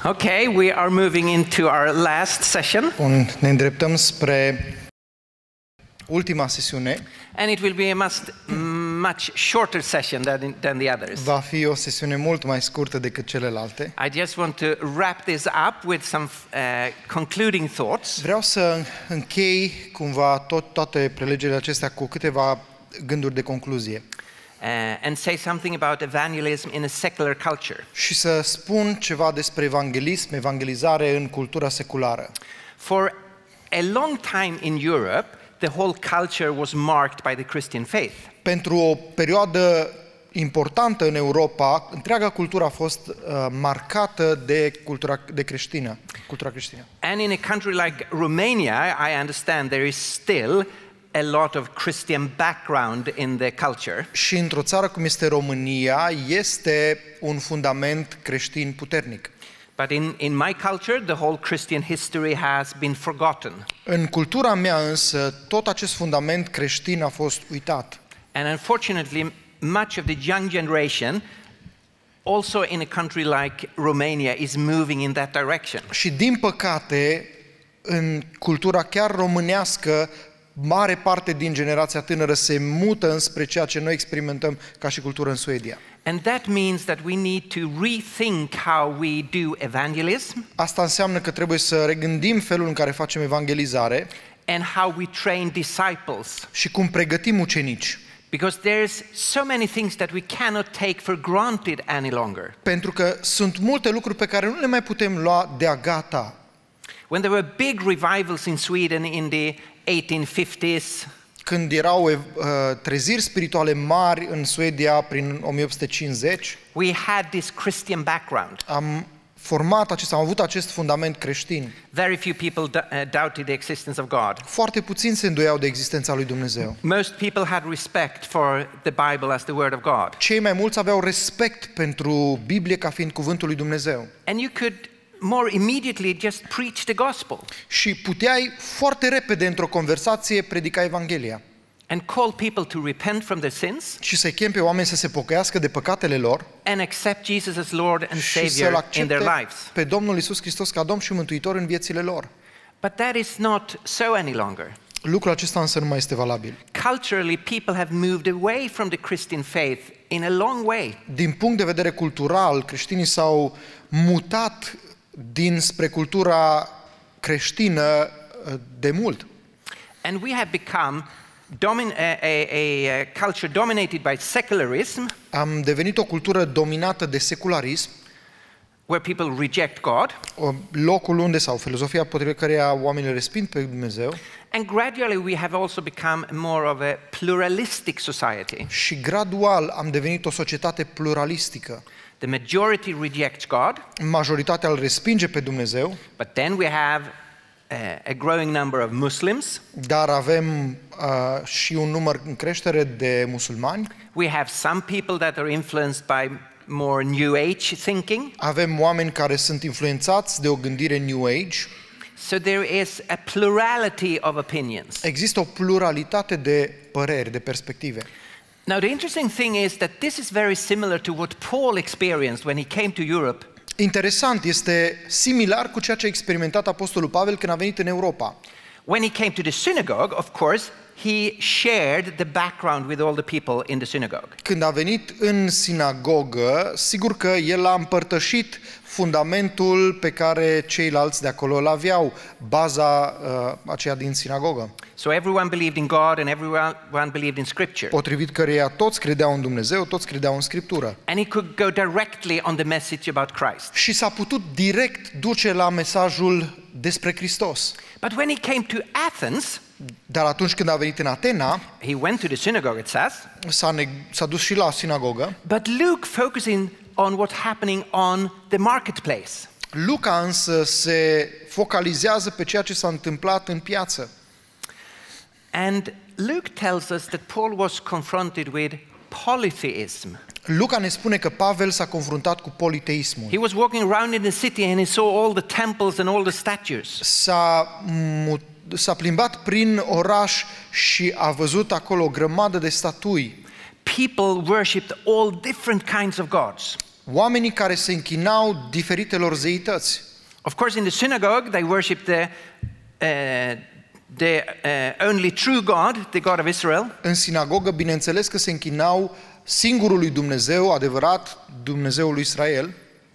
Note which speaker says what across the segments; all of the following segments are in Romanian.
Speaker 1: Okay, we are moving into our last session.
Speaker 2: Bun, ne îndreptăm spre ultima sesiune.
Speaker 1: And it will be a much shorter session than the others.
Speaker 2: Va fi o sesiune mult mai scurtă decât celelalte.
Speaker 1: I just want to wrap this up with some concluding thoughts.
Speaker 2: Vreau să închei cumva toate prelegerile acestea cu câteva gânduri de concluzie.
Speaker 1: And say something about evangelism in a secular culture.
Speaker 2: Și să spun ceva despre evanghelism, evangelizare în cultura seculară.
Speaker 1: For a long time in Europe, the whole culture was marked by the Christian faith.
Speaker 2: Pentru o perioadă importantă în Europa, întreaga cultură a fost marcată de cultura creștină.
Speaker 1: And in a country like Romania, I understand there is still a lot of Christian background in the culture.
Speaker 2: Și într-o țară cum este România, este un fundament creștin puternic.
Speaker 1: But in my culture, the whole Christian history has been forgotten.
Speaker 2: În cultura mea însă, tot acest fundament creștin a fost uitat.
Speaker 1: And unfortunately, much of the young generation, also in a country like Romania, is moving in that direction.
Speaker 2: Și din păcate, în cultura chiar românească, mare parte din generația tânără se mută înspre ceea ce noi experimentăm ca și cultură în Suedia.
Speaker 1: And that means that we need to rethink how we do evangelism.
Speaker 2: Asta înseamnă că trebuie să regândim felul în care facem evangelizare
Speaker 1: And how we train disciples.
Speaker 2: Și cum pregătim ucenici.
Speaker 1: Because there's so many things that we cannot take for granted any longer.
Speaker 2: Pentru că sunt multe lucruri pe care nu le mai putem lua de-a gata.
Speaker 1: When there were big revivals in Sweden in the 1850s,
Speaker 2: când erau treziri spirituale mari în Suedia prin 1850,
Speaker 1: we had this Christian background.
Speaker 2: Am avut acest fundament creștin.
Speaker 1: Very few people doubted the existence of God.
Speaker 2: Foarte puțini se îndoiau de existența lui Dumnezeu.
Speaker 1: Most people had respect for the Bible as the word of God.
Speaker 2: Cei mai mulți aveau respect pentru Biblie ca fiind cuvântul lui Dumnezeu.
Speaker 1: And you could more immediately just preach the gospel.
Speaker 2: Și puteai foarte repede într-o conversație predica Evanghelia.
Speaker 1: And call people to repent from their sins.
Speaker 2: Și să cheme pe oameni să se pocăiască de păcatele lor.
Speaker 1: And accept Jesus as Lord and
Speaker 2: și
Speaker 1: Savior in their lives.
Speaker 2: Pe Domnul Iisus Hristos ca Domn și Mântuitor în viețile lor.
Speaker 1: But that is not so any longer.
Speaker 2: Lucrul acesta însă nu mai este valabil.
Speaker 1: Culturally, people have moved away from the Christian faith in a long way.
Speaker 2: Din punct de vedere cultural, creștinii s-au mutat dinspre cultura creștină de mult.
Speaker 1: And we have become a culture dominated by secularism.
Speaker 2: Am devenit o cultură dominată de secularism.
Speaker 1: Where people reject God.
Speaker 2: Locul unde sau filozofia potrivit căreia oamenii resping pe Dumnezeu.
Speaker 1: And gradually we have also become more of a pluralistic society.
Speaker 2: Și gradual am devenit o societate pluralistică.
Speaker 1: The majority rejects God.
Speaker 2: Majoritatea îl respinge pe Dumnezeu.
Speaker 1: But then we have a growing number of Muslims.
Speaker 2: Dar avem și un număr în creștere de musulmani.
Speaker 1: We have some people that are influenced by more New Age thinking.
Speaker 2: Avem oameni care sunt influențați de o gândire New Age.
Speaker 1: So there is a plurality of opinions.
Speaker 2: Există o pluralitate de păreri, de perspective.
Speaker 1: Now the interesting thing is that this is very similar to what Paul experienced when he came to Europe.
Speaker 2: Interesant, este similar cu ceea ce a experimentat apostolul Pavel când a venit în Europa.
Speaker 1: When he came to the synagogue, of course, he shared the background with all the people in the synagogue.
Speaker 2: Când a venit în sinagogă, sigur că el a împărtășit fundamentul pe care ceilalți de acolo îl aveau, baza aceea din sinagogă.
Speaker 1: So everyone believed in God and everyone believed in Scripture.
Speaker 2: Potrivit căreia toți credeau în Dumnezeu, toți credeau în Scriptură.
Speaker 1: And he could go directly on the message about Christ.
Speaker 2: Și s-a putut direct duce la mesajul despre Hristos.
Speaker 1: But when he came to Athens,
Speaker 2: dar atunci când a venit în Atena,
Speaker 1: he went to the synagogue, it says.
Speaker 2: S-a dus și la sinagogă.
Speaker 1: But Luke focusing on what's happening on the marketplace.
Speaker 2: Luca însă se focalizează pe ceea ce s-a întâmplat în piață.
Speaker 1: And Luke tells us that Paul was confronted with polytheism.
Speaker 2: Luca ne spune că Pavel s-a confruntat cu politeismul.
Speaker 1: He was walking around in the city and he saw all the temples and all the statues.
Speaker 2: S-a plimbat prin oraș și a văzut acolo o grămadă de statui.
Speaker 1: People worshipped all different kinds of gods.
Speaker 2: oamenii care se închinau diferitelor zeități.
Speaker 1: Of course, in the synagogue, they worshipped the only true God, the God of Israel.
Speaker 2: În sinagogă, bineînțeles că se închinau singurului Dumnezeu, adevărat, Dumnezeul lui Israel.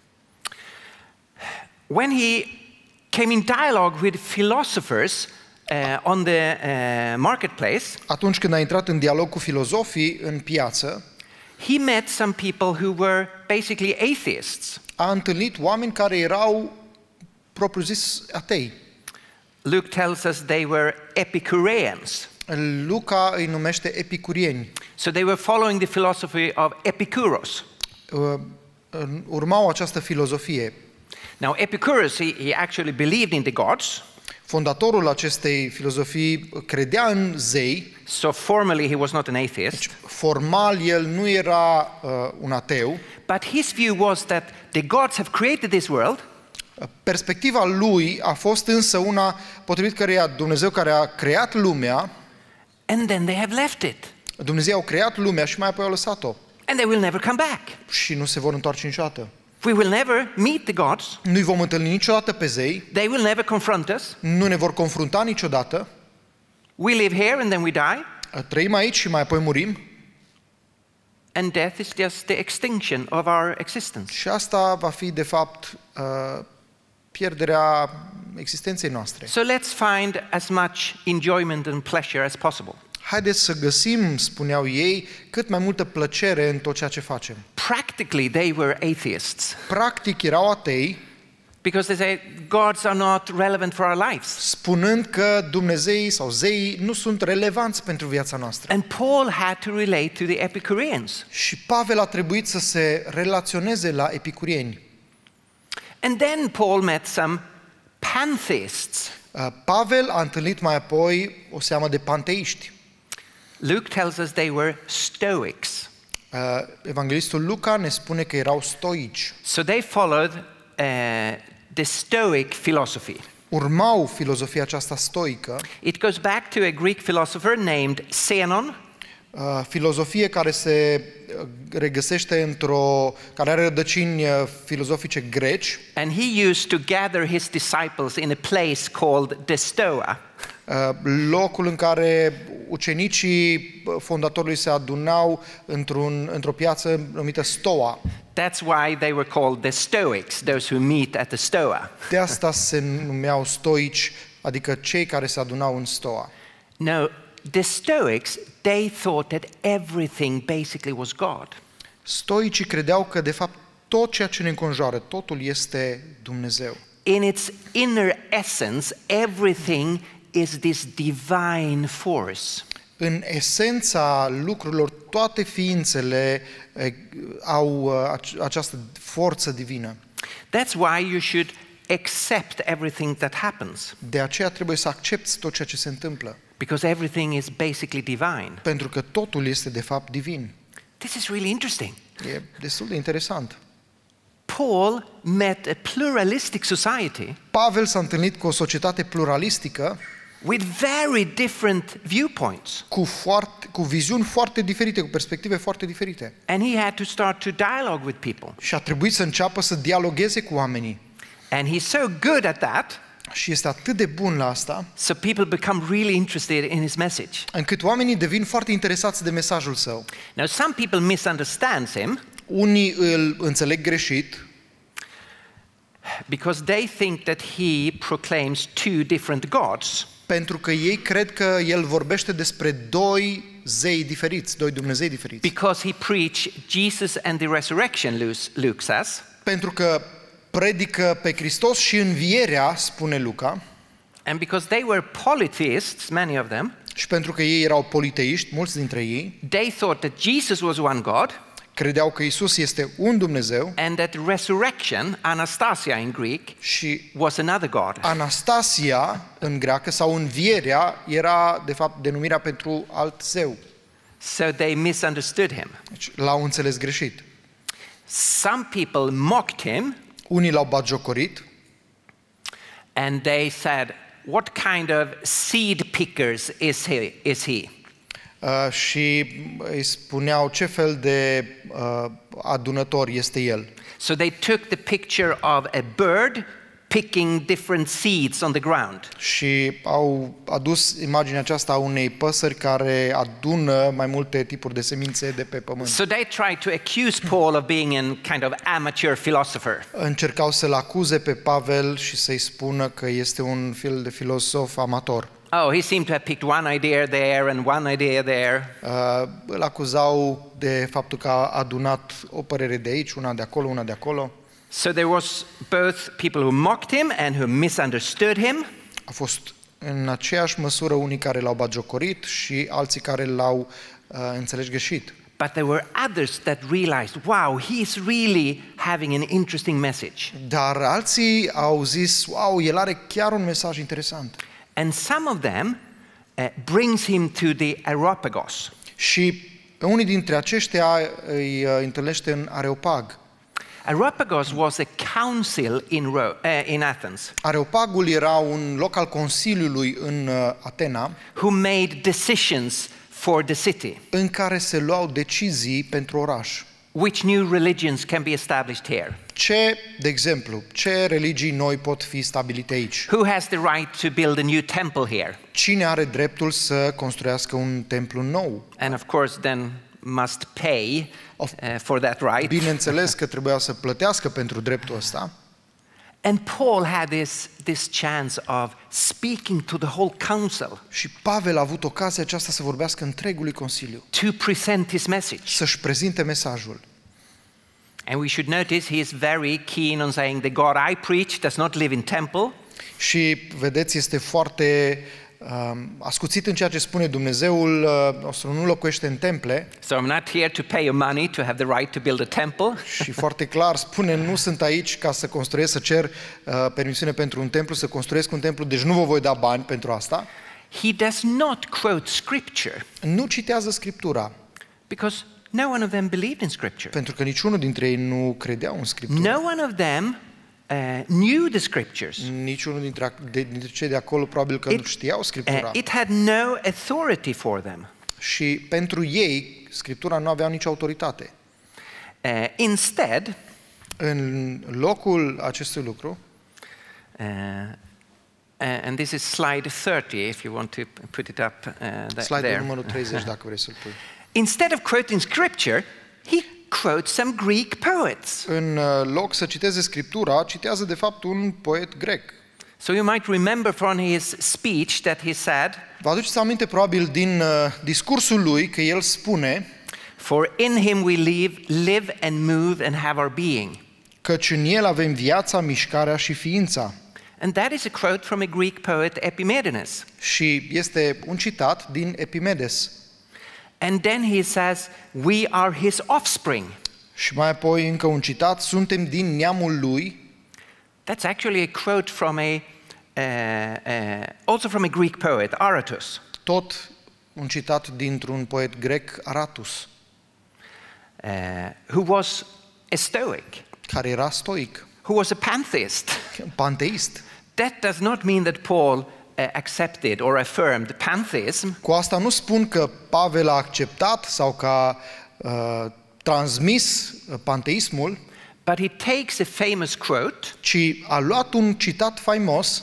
Speaker 1: When he came in dialogue with philosophers on the marketplace,
Speaker 2: Atunci când a intrat în dialog cu filozofii în piață,
Speaker 1: he met some people who were basically atheists.
Speaker 2: a întâlnit oameni care erau propriu-zis atei.
Speaker 1: Luke tells us they were Epicureans.
Speaker 2: Luca îi numește epicurieni.
Speaker 1: So they were following the philosophy of Epicurus.
Speaker 2: Urmau această filozofie.
Speaker 1: Now, Epicurus, he actually believed in the gods.
Speaker 2: Fondatorul acestei filozofii credea în zei.
Speaker 1: So formally, he was not an atheist.
Speaker 2: Deci, formal, el nu era un ateu.
Speaker 1: But his view was that the gods have created this world.
Speaker 2: Perspectiva lui a fost însă una potrivit căreia Dumnezeu care a creat lumea,
Speaker 1: And then they have left it.
Speaker 2: Dumnezeu a creat lumea și mai apoi a lăsat-o.
Speaker 1: And they will never come back.
Speaker 2: Și nu se vor întoarce niciodată.
Speaker 1: We will never meet the gods.
Speaker 2: Nu-i vom întâlni niciodată pe zei,
Speaker 1: They will never confront us.
Speaker 2: nu ne vor confrunta niciodată.
Speaker 1: We live here and then we die.
Speaker 2: Trăim aici și mai apoi murim.
Speaker 1: And death is just the extinction of our existence.
Speaker 2: Și asta va fi, de fapt, pierderea existenței noastre.
Speaker 1: So let's find as much enjoyment and pleasure as possible.
Speaker 2: Haideți să găsim, spuneau ei, cât mai multă plăcere în tot ceea ce facem.
Speaker 1: Practically, they were atheists
Speaker 2: Practic erau atei,
Speaker 1: because they say gods are not relevant for our lives.
Speaker 2: spunând că Dumnezeii sau zeii nu sunt relevanți pentru viața noastră.
Speaker 1: And Paul had to relate to the Epicureans.
Speaker 2: Și Pavel a trebuit să se relaționeze la epicurieni.
Speaker 1: And then Paul met some pantheists.
Speaker 2: Pavel a întâlnit mai apoi o seamă de panteiști.
Speaker 1: Luke tells us they were Stoics.
Speaker 2: Evanghelistul Luca ne spune că erau stoici.
Speaker 1: So they followed the Stoic philosophy.
Speaker 2: Urmau filozofia aceasta stoică,
Speaker 1: It goes back to a Greek philosopher named Zenon.
Speaker 2: filozofie care se regăsește care are rădăcini filozofice greci.
Speaker 1: And he used to gather his disciples in a place called the Stoa.
Speaker 2: Locul în care ucenicii fondatorului se adunau într-o piață numită Stoa.
Speaker 1: That's why they were called the Stoics, those who meet at the Stoa.
Speaker 2: De asta se numeau stoici, adică cei care se adunau în Stoa.
Speaker 1: No, the Stoics, they thought that everything basically was God.
Speaker 2: Stoicii credeau că de fapt tot ceea ce ne înconjoară, totul este Dumnezeu.
Speaker 1: In its inner essence, everything is this divine force.
Speaker 2: În esența lucrurilor, toate ființele au această forță divină.
Speaker 1: That's why you should accept everything that happens,
Speaker 2: De aceea trebuie să accepți tot ceea ce se întâmplă,
Speaker 1: because everything is basically divine.
Speaker 2: pentru că totul este de fapt divin.
Speaker 1: This is really interesting.
Speaker 2: E destul de interesant.
Speaker 1: Paul met a pluralistic society
Speaker 2: Pavel s-a întâlnit cu o societate pluralistică
Speaker 1: with very different viewpoints.
Speaker 2: cu viziuni foarte diferite, cu perspective foarte diferite.
Speaker 1: And he had to start to dialogue with people.
Speaker 2: Și a trebuit să înceapă să dialogueze cu oamenii.
Speaker 1: And he's so good at that,
Speaker 2: Și este atât de bun la asta,
Speaker 1: so people become really interested in his message.
Speaker 2: încât oamenii devin foarte interesați de mesajul său.
Speaker 1: Now, some people misunderstand him
Speaker 2: Unii îl înțeleg greșit,
Speaker 1: because they think that he proclaims two different gods.
Speaker 2: pentru că ei cred că el vorbește despre doi zei diferiți, doi Dumnezei diferiți.
Speaker 1: Because he preached Jesus and the resurrection, Luke says.
Speaker 2: Pentru că predică pe Hristos și învierea, spune Luca,
Speaker 1: And because they were polytheists, many of them,
Speaker 2: și pentru că ei erau politeiști, mulți dintre ei,
Speaker 1: they thought that Jesus was one God,
Speaker 2: credeau că Isus este un Dumnezeu
Speaker 1: and that resurrection, Anastasia in Greek,
Speaker 2: și
Speaker 1: was another God.
Speaker 2: Anastasia în greacă sau învierea era de fapt denumirea pentru alt zeu.
Speaker 1: So they misunderstood him.
Speaker 2: Deci l-au înțeles greșit.
Speaker 1: Some people mocked him,
Speaker 2: Unii l-au batjocorit
Speaker 1: and they said, "What kind of seed pickers is he?"
Speaker 2: și îi spuneau ce fel de adunător este el.
Speaker 1: So they took the picture of a bird picking different seeds on the ground.
Speaker 2: Și au adus imaginea aceasta a unei păsări care adună mai multe tipuri de semințe de pe pământ.
Speaker 1: So they tried to accuse Paul of being a kind of amateur philosopher.
Speaker 2: Încercau să-l acuze pe Pavel și să-i spună că este un fel de filosof amator.
Speaker 1: Oh, he seemed to have picked one idea there and one idea there.
Speaker 2: Îl acuzau de faptul că a adunat o părere de aici, una de acolo, una de acolo.
Speaker 1: So there was both people who mocked him and who misunderstood him.
Speaker 2: A fost în aceeași măsură unii care l-au batjocorit și alții care l-au înțeles greșit.
Speaker 1: But there were others that realized, wow, he's really having an interesting message.
Speaker 2: Dar alții au zis, wow, el are chiar un mesaj interesant.
Speaker 1: And some of them brings him to the Areopagos.
Speaker 2: Și pe unii dintre aceștia îi întâlnește în Areopag.
Speaker 1: Areopagos was a council in Athens.
Speaker 2: Areopagul era un loc al consiliului în Atena,
Speaker 1: who made decisions for the city.
Speaker 2: în care se luau decizii pentru oraș.
Speaker 1: Which new religions can be established here?
Speaker 2: De exemplu, ce religii noi pot fi stabilite aici?
Speaker 1: Who has the right to build a new temple here?
Speaker 2: Cine are dreptul să construiască un templu nou?
Speaker 1: And of course then must pay for that right.
Speaker 2: Bineînțeles că trebuia să plătească pentru dreptul ăsta.
Speaker 1: And Paul had this chance of speaking to the whole council.
Speaker 2: Și Pavel a avut ocazia aceasta să vorbească întregului consiliu.
Speaker 1: To present his message.
Speaker 2: Să-și prezinte mesajul.
Speaker 1: And we should notice he is very keen on saying the God I preach does not live in temple.
Speaker 2: Și vedeți, este foarte ascuțit în ceea ce spune Dumnezeul nostru, nu locuiește în temple.
Speaker 1: So I'm not here to pay you money to have the right to build a temple.
Speaker 2: Și foarte clar spune, nu sunt aici ca să construiesc, să cer permisiune pentru un templu, să construiesc un templu, deci nu vă voi da bani pentru asta.
Speaker 1: He does not quote scripture.
Speaker 2: Nu citează Scriptura.
Speaker 1: Because no one of them believed in scripture.
Speaker 2: Pentru că niciunul dintre ei nu credeau în Scriptură.
Speaker 1: No one of them knew the scriptures.
Speaker 2: Niciunul dintre cei de acolo probabil că nu știau Scriptura.
Speaker 1: It had no authority for them.
Speaker 2: Și pentru ei, Scriptura nu avea nicio autoritate.
Speaker 1: Instead,
Speaker 2: în locul acestui lucru,
Speaker 1: and this is slide 30, if you want to put it up
Speaker 2: slide-ul
Speaker 1: there.
Speaker 2: numărul 30, dacă vrei să-l pui.
Speaker 1: Instead of quoting scripture, he quotes some Greek poets.
Speaker 2: În loc să citeze Scriptura, citează de fapt un poet grec.
Speaker 1: So you might remember from his speech that he said,
Speaker 2: Vă aduceți aminte probabil din discursul lui că el spune:
Speaker 1: for in him we live and move and have our being.
Speaker 2: Căci în el avem viața, mișcarea și ființa.
Speaker 1: And that is a quote from a Greek poet, Epimethenes.
Speaker 2: Și este un citat din Epimedes.
Speaker 1: And then he says, we are his offspring.
Speaker 2: Și mai apoi încă un citat, suntem din neamul lui.
Speaker 1: That's actually a quote from also from a Greek poet, Aratus.
Speaker 2: Tot un citat dintr-un poet grec, Aratus,
Speaker 1: who was a Stoic,
Speaker 2: care era stoic,
Speaker 1: who was a pantheist.
Speaker 2: panteist.
Speaker 1: That does not mean that Paul accepted or affirmed pantheism.
Speaker 2: Cu asta nu spun că Pavel a acceptat sau că a transmis panteismul,
Speaker 1: But he takes a famous quote
Speaker 2: ci a luat un citat faimos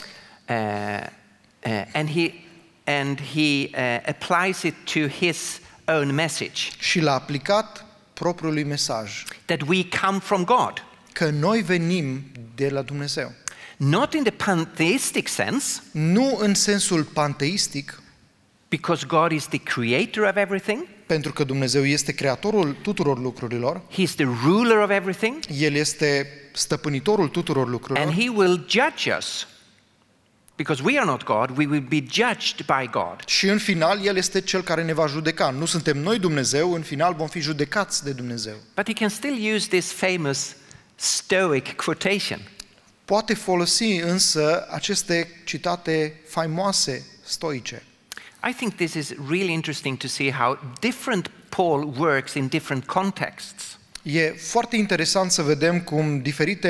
Speaker 1: and he applies it to his own message.
Speaker 2: Și l-a aplicat propriului mesaj.
Speaker 1: That we come from God.
Speaker 2: Că noi venim de la Dumnezeu.
Speaker 1: Not in the pantheistic sense.
Speaker 2: Nu în sensul panteistic.
Speaker 1: Because God is the creator of everything.
Speaker 2: Pentru că Dumnezeu este creatorul tuturor lucrurilor.
Speaker 1: He's the ruler of everything.
Speaker 2: El este stăpânitorul tuturor lucrurilor.
Speaker 1: And he will judge us. Because we are not God, we will be judged by God.
Speaker 2: Și în final el este cel care ne va judeca. Nu suntem noi Dumnezeu, în final vom fi judecați de Dumnezeu.
Speaker 1: But he can still use this famous Stoic quotation.
Speaker 2: Poate folosi însă aceste citate faimoase stoice.
Speaker 1: I think this is really interesting to see how different Paul works in different contexts.
Speaker 2: E foarte interesant să vedem cum diferite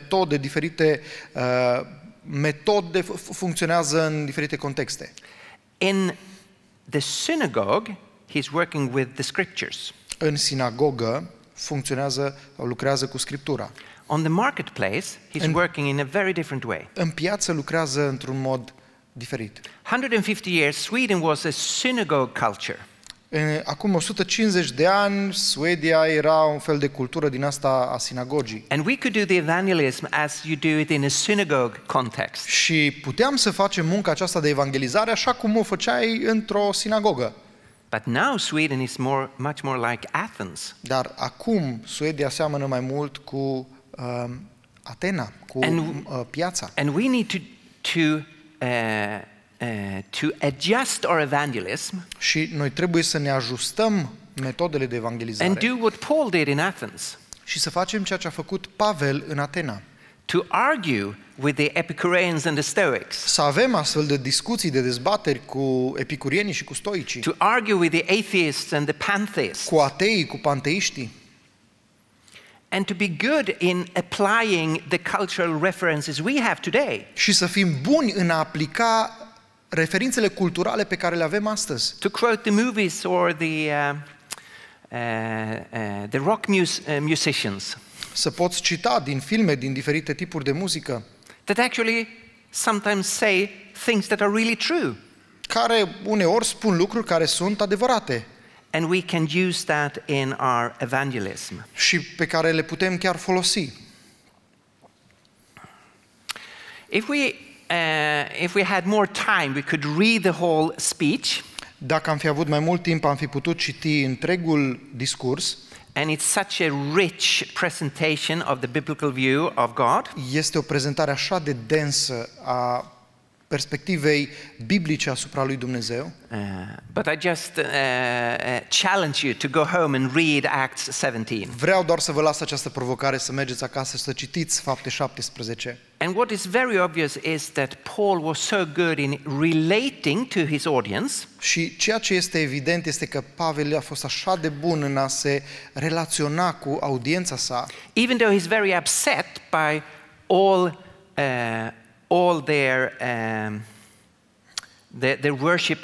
Speaker 2: metode funcționează în diferite contexte.
Speaker 1: In the synagogue, he's working with the scriptures.
Speaker 2: În sinagogă lucrează cu Scriptura.
Speaker 1: On the marketplace, he's working in a very different way.
Speaker 2: În piață lucrează într-un mod diferit.
Speaker 1: 150 years, Sweden was a synagogue culture.
Speaker 2: Acum 150 de ani, Suedia era un fel de cultură din asta a sinagogii.
Speaker 1: And we could do the evangelism as you do it in a synagogue context.
Speaker 2: Și puteam să facem munca aceasta de evangelizare așa cum o făceai într-o sinagogă.
Speaker 1: But now Sweden is much more like Athens.
Speaker 2: Dar acum Suedia seamănă mai mult cu Atena, cu piața.
Speaker 1: And we need to adjust our evangelism.
Speaker 2: Și noi trebuie să ne ajustăm metodele de evangelizare.
Speaker 1: And do what Paul did in Athens.
Speaker 2: Și să facem ceea ce a făcut Pavel în Atena.
Speaker 1: To argue with the Epicureans and the Stoics.
Speaker 2: Să avem astfel de discuții, de dezbateri cu epicurienii și cu stoicii.
Speaker 1: To argue with the atheists and the pantheists.
Speaker 2: Cu ateii, cu panteiștii.
Speaker 1: And to be good in applying the cultural references we have today.
Speaker 2: Și să fim buni în a aplica referințele culturale pe care le avem astăzi.
Speaker 1: To quote the movies or the rock musicians.
Speaker 2: Să poți cita din filme, din diferite tipuri de muzică.
Speaker 1: That actually sometimes say things that are really true.
Speaker 2: Care uneori spun lucruri care sunt adevărate.
Speaker 1: And we can use that in our evangelism.
Speaker 2: Și pe care le putem chiar folosi.
Speaker 1: If we had more time, we could read the whole speech.
Speaker 2: Dacă am fi avut mai mult timp, am fi putut citi întregul discurs.
Speaker 1: And it's such a rich presentation of the biblical view of God.
Speaker 2: Este o prezentare așa de densă a perspectivei biblice asupra lui Dumnezeu.
Speaker 1: But I just challenge you to go home and read Acts 17.
Speaker 2: Vreau doar să vă las această provocare să mergeți acasă să citiți Fapte 17.
Speaker 1: And what is very obvious is that Paul was so good in relating to his audience.
Speaker 2: Și ceea ce este evident este că Pavel a fost așa de bun în a se relaționa cu audiența sa.
Speaker 1: Even though he's very upset by all their worship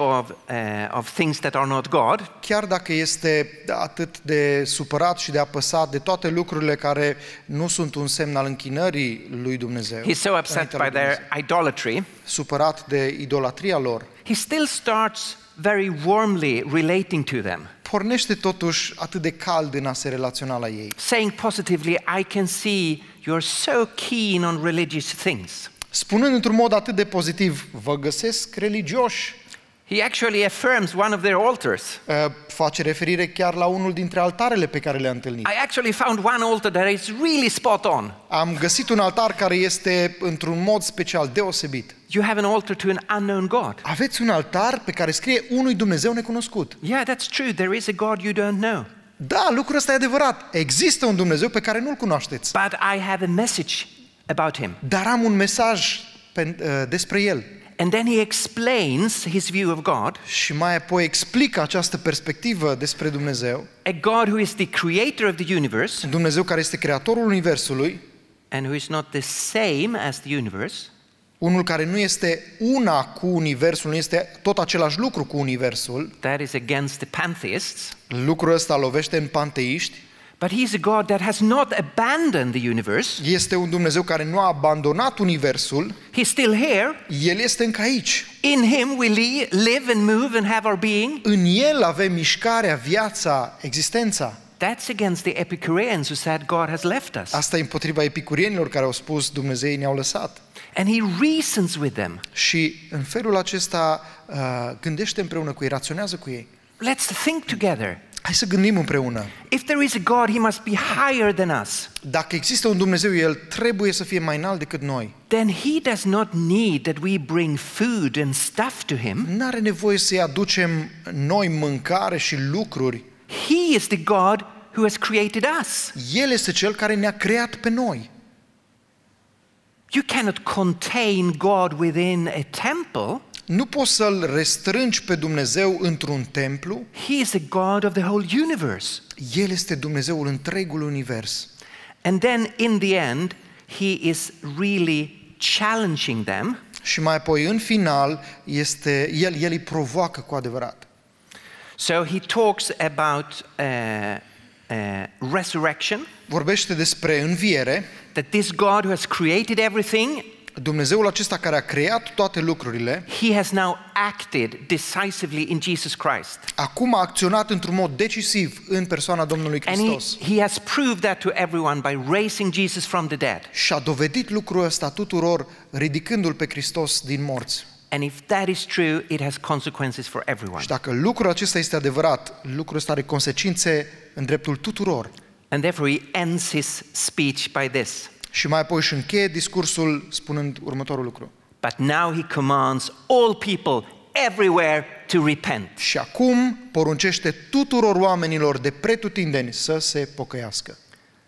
Speaker 1: of things that are not God.
Speaker 2: Chiar dacă este atât de supărat și de apăsat de toate lucrurile care nu sunt un semn al închinării lui Dumnezeu.
Speaker 1: He's so upset by their idolatry.
Speaker 2: Supărat de idolatria lor.
Speaker 1: He still starts very warmly relating to them.
Speaker 2: Pornește totuși atât de cald în a se relaționa la ei.
Speaker 1: Saying positively, I can see you're so keen on religious things.
Speaker 2: Spunând într-un mod atât de pozitiv, vă găsesc religioși.
Speaker 1: He actually affirms one of their altars.
Speaker 2: Face referire chiar la unul dintre altarele pe care le-a întâlnit.
Speaker 1: I actually found one altar that is really spot on.
Speaker 2: Am găsit un altar care este într-un mod special deosebit.
Speaker 1: You have an altar to an unknown God.
Speaker 2: Aveți un altar pe care scrie unui Dumnezeu necunoscut.
Speaker 1: Yeah, that's true. There is a God you don't know.
Speaker 2: Da, lucrul ăsta e adevărat. Există un Dumnezeu pe care nu-l cunoașteți.
Speaker 1: But I have a message about him.
Speaker 2: Dar am un mesaj despre el.
Speaker 1: And then he explains his view of God.
Speaker 2: Și mai apoi explică această perspectivă despre Dumnezeu.
Speaker 1: A God who is the creator of the universe.
Speaker 2: Dumnezeu care este creatorul universului.
Speaker 1: And who is not the same as the universe.
Speaker 2: Unul care nu este una cu universul, nu este tot același lucru cu universul.
Speaker 1: That is against the pantheists.
Speaker 2: Lucrul ăsta lovește în panteiști.
Speaker 1: But he's a God that has not abandoned the universe.
Speaker 2: Este un Dumnezeu care nu a abandonat universul.
Speaker 1: He's still here.
Speaker 2: El este încă aici.
Speaker 1: In him we live and move and have our being.
Speaker 2: În el avem mișcarea, viața, existența.
Speaker 1: That's against the Epicureans who said God has left us.
Speaker 2: Asta e împotriva epicurienilor care au spus Dumnezei ne-au lăsat.
Speaker 1: And he reasons with them.
Speaker 2: Și în felul acesta gândește împreună cu ei, raționează cu ei.
Speaker 1: Let's think together.
Speaker 2: Hai să gândim împreună.
Speaker 1: If there is a God, he must be higher than us.
Speaker 2: Dacă există un Dumnezeu, el trebuie să fie mai înalt decât noi.
Speaker 1: Then he does not need that we bring food and stuff to him.
Speaker 2: N-are nevoie să-i aducem noi mâncare și lucruri.
Speaker 1: He is the God who has created us.
Speaker 2: El este cel care ne-a creat pe noi.
Speaker 1: You cannot contain God within a temple.
Speaker 2: Nu poți să-L restrângi pe Dumnezeu într-un templu.
Speaker 1: He is the God of the whole universe.
Speaker 2: El este Dumnezeul întregul univers.
Speaker 1: And then in the end, he is really challenging them.
Speaker 2: Și mai apoi în final el îi provoacă cu adevărat.
Speaker 1: So he talks about resurrection,
Speaker 2: Vorbește despre înviere,
Speaker 1: that this God who has created everything,
Speaker 2: Dumnezeul acesta care a creat toate lucrurile,
Speaker 1: he has now acted decisively in Jesus Christ.
Speaker 2: acum a acționat într-un mod decisiv în persoana Domnului
Speaker 1: And
Speaker 2: Hristos.
Speaker 1: he has proved that to everyone by raising Jesus from the dead.
Speaker 2: Și a dovedit lucrul ăsta tuturor ridicându-L pe Hristos din morți.
Speaker 1: And if that is true, it has consequences for everyone.
Speaker 2: Și dacă lucrul acesta este adevărat, lucrul ăsta are consecințe în dreptul tuturor.
Speaker 1: And therefore he ends his speech by this.
Speaker 2: Și mai apoi își încheie discursul spunând următorul lucru.
Speaker 1: But now he commands all people everywhere to repent.
Speaker 2: Și acum poruncește tuturor oamenilor de pretutindeni să se pocăiască.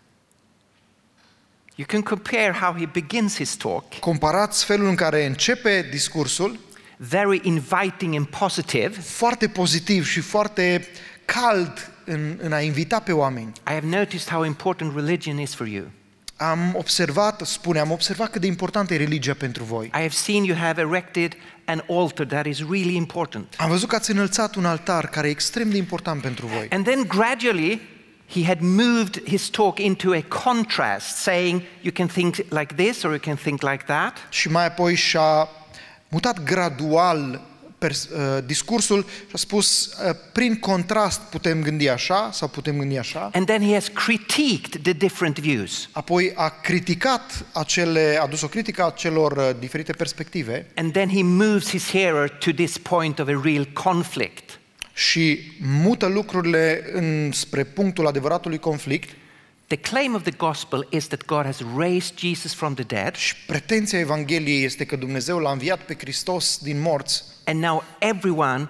Speaker 1: You can compare how he begins his talk,
Speaker 2: Comparați felul în care începe discursul,
Speaker 1: very inviting and positive.
Speaker 2: foarte pozitiv și foarte cald în a invita pe oameni.
Speaker 1: I have noticed how important religion is for you.
Speaker 2: Am observat cât de importantă e religia pentru voi.
Speaker 1: I have seen you have erected an altar that is really important.
Speaker 2: Am văzut că ați înălțat un altar care e extrem de important pentru voi.
Speaker 1: And then gradually he had moved his talk into a contrast, saying you can think like this or you can think like that.
Speaker 2: Și mai apoi și-a mutat gradual discursul și a spus prin contrast putem gândi așa sau putem gândi așa.
Speaker 1: And then he has critiqued the different views.
Speaker 2: Apoi a adus o critică acelor diferite perspective
Speaker 1: And then he moves his hearer to this point of a real conflict.
Speaker 2: și mută lucrurile spre punctul adevăratului conflict.
Speaker 1: The claim of the gospel is that God has raised Jesus from the dead.
Speaker 2: Și pretenția Evangheliei este că Dumnezeu l-a înviat pe Hristos din morți.
Speaker 1: And now everyone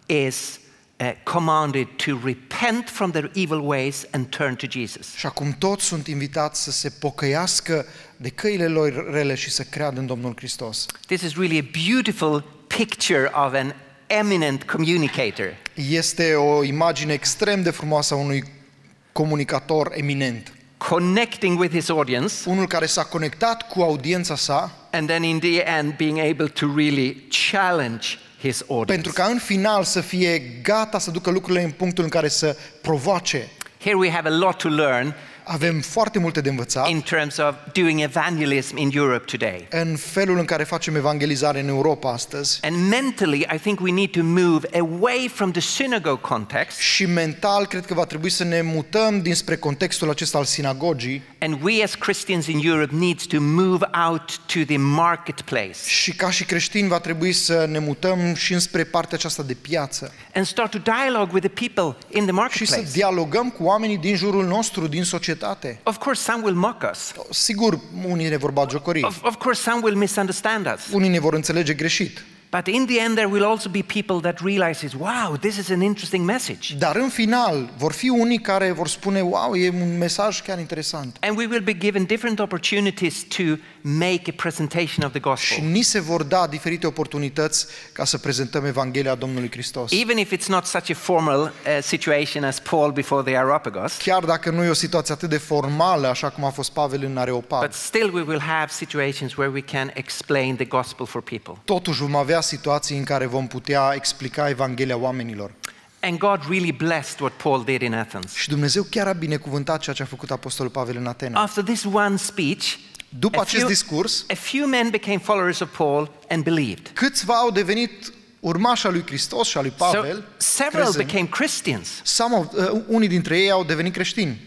Speaker 1: is commanded to repent from their evil ways and turn to Jesus.
Speaker 2: Și acum toți sunt invitați să se pocăiască de căile lor rele și să creadă în Domnul Hristos.
Speaker 1: This is really a beautiful picture of an eminent communicator.
Speaker 2: Este o imagine extrem de frumoasă a unui comunicator eminent.
Speaker 1: Connecting with his audience,
Speaker 2: Unul care s-a conectat cu audiența sa,
Speaker 1: and then in the end being able to really challenge his audience.
Speaker 2: pentru ca în final să fie gata să ducă lucrurile în punctul în care să provoace.
Speaker 1: Here we have a lot to learn
Speaker 2: Avem foarte multe de învățat
Speaker 1: in terms of doing evangelism in Europe today.
Speaker 2: în felul în care facem evangelizare în Europa astăzi.
Speaker 1: And mentally, I think we need to move away from the synagogue context,
Speaker 2: Și mental cred că va trebui să ne mutăm dinspre contextul acesta al sinagogii
Speaker 1: and we as Christians in Europe need to move out to the marketplace
Speaker 2: și ca și creștini va trebui să ne mutăm și înspre partea aceasta de piață
Speaker 1: and start to dialogue with the people in the
Speaker 2: și să
Speaker 1: marketplace.
Speaker 2: dialogăm cu oamenii din jurul nostru, din societate.
Speaker 1: Of course, some will mock us.
Speaker 2: Sigur, unii ne vor batjocori,
Speaker 1: Of course, some will misunderstand us.
Speaker 2: unii ne vor înțelege greșit,
Speaker 1: But in the end, there will also be people that realizes, wow, this is an interesting message.
Speaker 2: dar în final vor fi unii care vor spune, wow, e un mesaj chiar interesant.
Speaker 1: And we will be given different opportunities to make a presentation of the
Speaker 2: Și
Speaker 1: gospel.
Speaker 2: ni se vor da diferite oportunități ca să prezentăm Evanghelia Domnului Hristos.
Speaker 1: Even if it's not such a formal situation as Paul before the Areopagus,
Speaker 2: Chiar dacă nu e o situație atât de formală, așa cum a fost Pavel în Areopag,
Speaker 1: but still we will have situations where we can explain the gospel for people.
Speaker 2: totuși vom avea situații în care vom putea explica Evanghelia oamenilor.
Speaker 1: And God really blessed what Paul did in Athens.
Speaker 2: Și Dumnezeu chiar a binecuvântat ceea ce a făcut Apostolul Pavel în Atena.
Speaker 1: After this one speech,
Speaker 2: După acest discurs,
Speaker 1: a few men became followers of Paul and believed.
Speaker 2: câțiva au devenit urmași al lui Hristos și al lui
Speaker 1: So
Speaker 2: Pavel,
Speaker 1: several
Speaker 2: crezând.
Speaker 1: became Christians.
Speaker 2: Unii dintre ei au devenit creștini.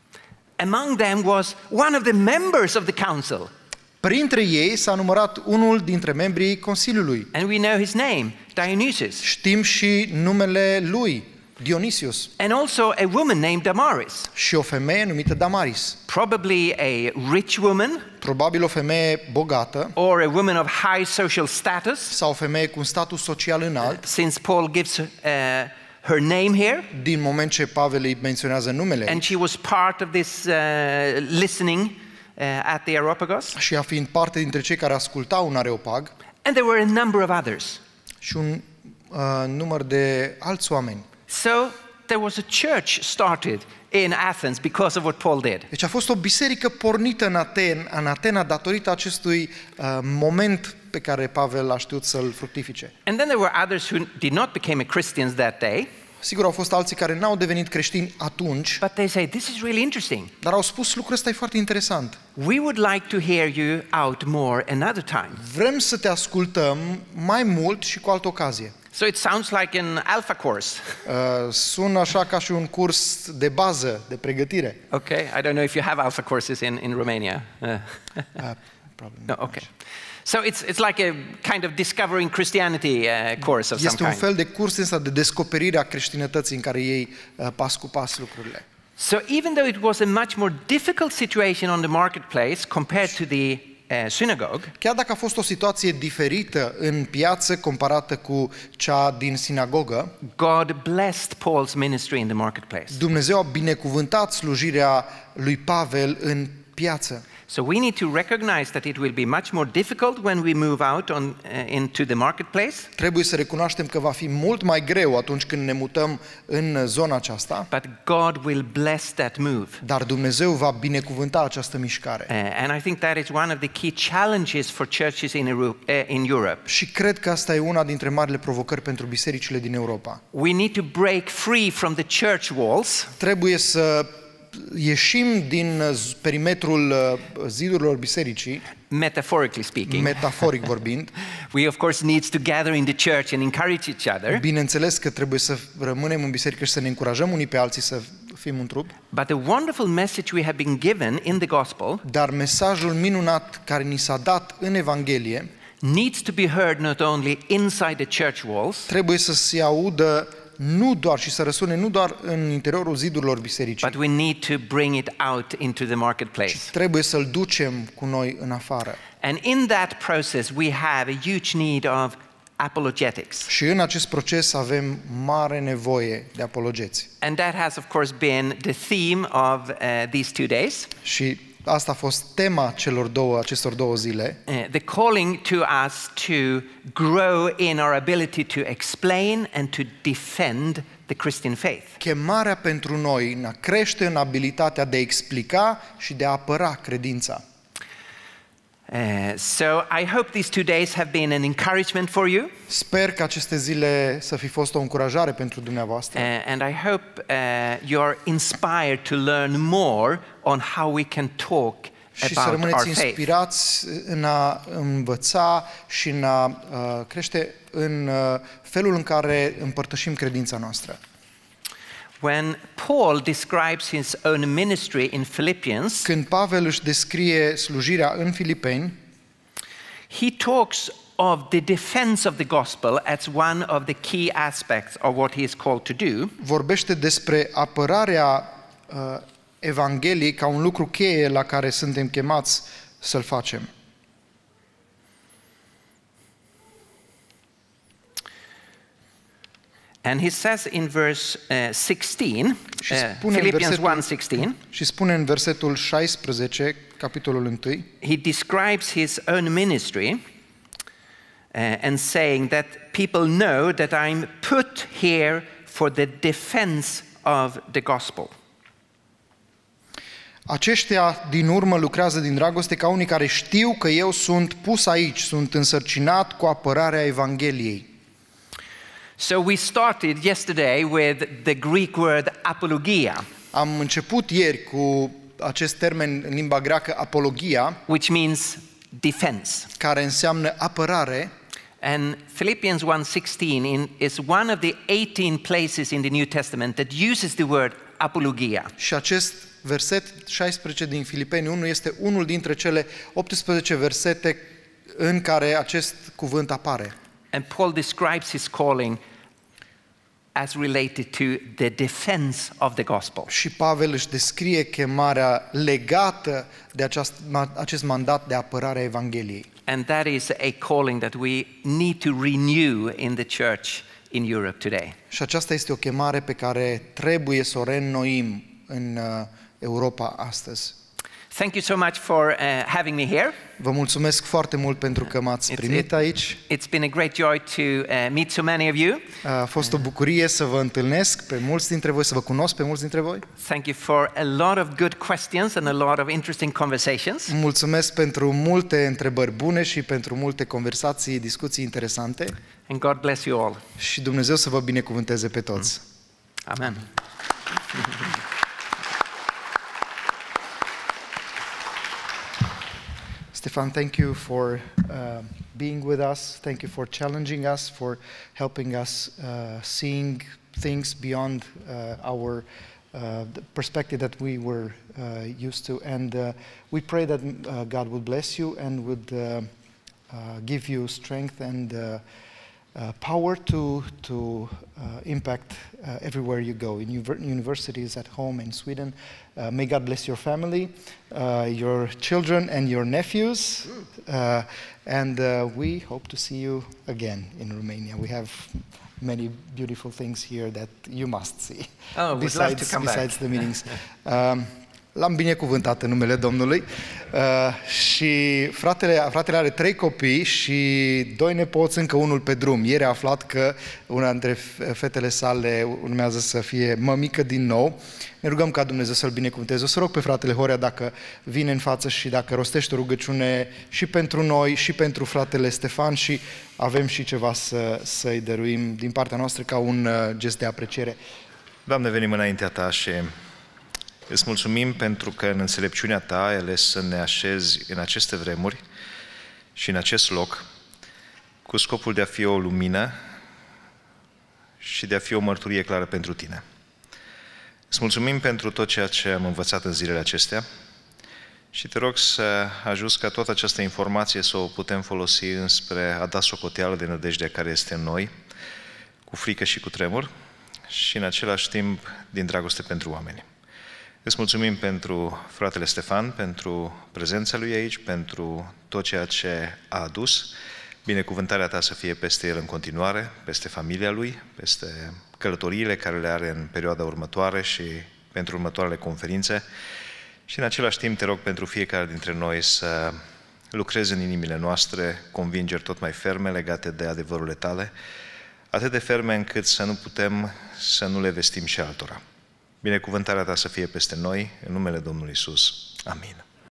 Speaker 1: Among them was one of the members of the council.
Speaker 2: Printre ei s-a numărat unul dintre membrii Consiliului.
Speaker 1: And we know his name, Dionysius.
Speaker 2: Știm și numele lui, Dionisius,
Speaker 1: And also a woman named Damaris.
Speaker 2: și o femeie numită Damaris.
Speaker 1: Probably a rich woman
Speaker 2: Probabil o femeie bogată
Speaker 1: or a woman of high social status,
Speaker 2: sau o femeie cu un status social înalt,
Speaker 1: since Paul gives her name here.
Speaker 2: din moment ce Pavel îi menționează numele
Speaker 1: And she was part of this listening at the Areopagus.
Speaker 2: și ea fiind parte dintre cei care ascultau un Areopag
Speaker 1: And there were a number of others.
Speaker 2: și un număr de alți oameni.
Speaker 1: So there was a church started in Athens because of what Paul did.
Speaker 2: Deci a fost o biserică pornită în Atena datorită acestui moment pe care Pavel a știut să-l fructifice.
Speaker 1: And then there were others who did not become Christians that day.
Speaker 2: Sigur, au fost alții care n-au devenit creștini atunci,
Speaker 1: but they say, this is really interesting.
Speaker 2: dar au spus lucrul ăsta e foarte interesant.
Speaker 1: We would like to hear you out more another time.
Speaker 2: Vrem să te ascultăm mai mult și cu altă ocazie.
Speaker 1: So it sounds like an alpha course.
Speaker 2: Sună așa ca și un curs de bază, de pregătire.
Speaker 1: Okay, I don't know if you have alpha courses in Romania.
Speaker 2: Probably
Speaker 1: No, okay. So it's like a kind of discovering Christianity course of some
Speaker 2: Este un
Speaker 1: kind.
Speaker 2: fel de curs ăsta de descoperire a creștinătății în care iei pas cu pas lucrurile.
Speaker 1: So even though it was a much more difficult situation on the marketplace compared to the synagogue,
Speaker 2: Chiar dacă a fost o situație diferită în piață comparată cu cea din sinagogă,
Speaker 1: God blessed Paul's ministry in the marketplace.
Speaker 2: Dumnezeu a binecuvântat slujirea lui Pavel în piață.
Speaker 1: So we need to recognize that it will be much more difficult when we move out into the marketplace,
Speaker 2: Trebuie să recunoaștem că va fi mult mai greu atunci când ne mutăm în zona aceasta,
Speaker 1: but God will bless that move.
Speaker 2: dar Dumnezeu va binecuvânta această mișcare.
Speaker 1: And I think that is one of the key challenges for churches in Europe.
Speaker 2: Și cred că asta e una dintre marile provocări pentru bisericile din Europa.
Speaker 1: We need to break free from the church walls
Speaker 2: Trebuie să ieșim din perimetrul zidurilor bisericii,
Speaker 1: metaphorically speaking.
Speaker 2: metaforic vorbind.
Speaker 1: We of course need to gather in the church and encourage each other.
Speaker 2: Bineînțeles că trebuie să rămânem în biserică și să ne încurajăm unii pe alții să fim un trup,
Speaker 1: But the wonderful message we have been given in the gospel
Speaker 2: dar mesajul minunat care ni s-a dat în Evanghelie
Speaker 1: needs to be heard not only inside the church walls,
Speaker 2: trebuie să se audă nu doar și să răsune nu doar în interiorul zidurilor bisericii,
Speaker 1: but we need to bring it out into the marketplace.
Speaker 2: trebuie să-l ducem cu noi în afară.
Speaker 1: And in that process we have a huge need of apologetics.
Speaker 2: Și în acest proces avem mare nevoie de apologeți.
Speaker 1: And that has of course been the theme of these 2 days.
Speaker 2: Și asta a fost tema acestor două zile.
Speaker 1: The calling to us to grow in our ability to explain and to defend the Christian faith.
Speaker 2: Chemarea pentru noi în a crește în abilitatea de a explica și de a apăra credința.
Speaker 1: So I hope these 2 days have been an encouragement for you.
Speaker 2: Sper că aceste zile să fi fost o încurajare pentru dumneavoastră.
Speaker 1: And I hope you are inspired to learn more on how we can talk
Speaker 2: Și să
Speaker 1: about
Speaker 2: rămâneți
Speaker 1: our faith.
Speaker 2: inspirați în a învăța și în a crește în felul în care împărtășim credința noastră.
Speaker 1: When Paul describes his own ministry in Philippians,
Speaker 2: Când Pavel își descrie slujirea în Filipeni,
Speaker 1: he talks of the defense of the gospel as one of the key aspects of what he is called to do.
Speaker 2: vorbește despre apărarea Evangheliei ca un lucru cheie la care suntem chemați să-l facem.
Speaker 1: And he says in verse 16,
Speaker 2: Și spune în
Speaker 1: Philippians
Speaker 2: versetul-
Speaker 1: 1:16,
Speaker 2: Și spune în versetul 16, capitolul 1,
Speaker 1: he describes his own ministry and saying that people know that I'm put here for the defense of the gospel.
Speaker 2: Aceștia din urmă lucrează din dragoste ca unii care știu că eu sunt pus aici, sunt însărcinat cu apărarea Evangheliei.
Speaker 1: So we started yesterday with the Greek word apologia,
Speaker 2: Am început ieri cu acest termen în limba greacă apologia,
Speaker 1: which means defense.
Speaker 2: care înseamnă apărare,
Speaker 1: And Philippians 1:16 is one of the 18 places in the New Testament that uses the word apologia.
Speaker 2: și acest verset 16 din Filipeni 1 este unul dintre cele 18 versete în care acest cuvânt apare.
Speaker 1: And Paul describes his calling as related to the defense of the gospel.
Speaker 2: Și Pavel își descrie chemarea legată de acest mandat de apărare a Evangheliei.
Speaker 1: And that is a calling that we need to renew in the church in Europe today.
Speaker 2: Și aceasta este o chemare pe care trebuie să o reînnoim în Europa astăzi.
Speaker 1: Thank you so much for having me here.
Speaker 2: Vă mulțumesc foarte mult pentru că m-ați primit aici.
Speaker 1: It's been a great joy to meet so many of you.
Speaker 2: A fost o bucurie să vă întâlnesc pe mulți dintre voi, să vă cunosc pe mulți dintre voi.
Speaker 1: Thank you for a lot of good questions and a lot of interesting conversations.
Speaker 2: Mulțumesc pentru multe întrebări bune și pentru multe conversații, discuții interesante
Speaker 1: And God bless you all.
Speaker 2: și Dumnezeu să vă binecuvânteze pe toți.
Speaker 1: Amen.
Speaker 2: Stefan, thank you for being with us. Thank you for challenging us, for helping us seeing things beyond our the perspective that we were used to. And we pray that God would bless you and would give you strength and power to impact everywhere you go, in universities, at home, in Sweden. May God bless your family, your children and your nephews, and we hope to see you again in Romania. We have many beautiful things here that you must see, besides the meetings. L-am binecuvântat în numele Domnului și fratele are 3 copii și 2 nepoți, încă unul pe drum. Ieri a aflat că una dintre fetele sale urmează să fie mămică din nou. Ne rugăm ca Dumnezeu să-l binecuvânteze. O să rog pe fratele Horea dacă vine în față și dacă rostește o rugăciune și pentru noi și pentru fratele Stefan, și avem și ceva să-i dăruim din partea noastră ca un gest de apreciere.
Speaker 3: Doamne, venim înaintea Ta și îți mulțumim pentru că în înțelepciunea Ta ai ales să ne așezi în aceste vremuri și în acest loc cu scopul de a fi o lumină și de a fi o mărturie clară pentru Tine. Îți mulțumim pentru tot ceea ce am învățat în zilele acestea și te rog să ajuți ca toată această informație să o putem folosi înspre a da socoteală de nădejdea care este în noi, cu frică și cu tremur și în același timp din dragoste pentru oameni. Îți mulțumim pentru fratele Stefan, pentru prezența lui aici, pentru tot ceea ce a adus. Binecuvântarea Ta să fie peste el în continuare, peste familia lui, peste călătoriile care le are în perioada următoare și pentru următoarele conferințe. Și în același timp te rog pentru fiecare dintre noi să lucrezi în inimile noastre convingeri tot mai ferme legate de adevărurile Tale, atât de ferme încât să nu putem să nu le vestim și altora. Binecuvântarea Ta să fie peste noi, în numele Domnului Iisus. Amin.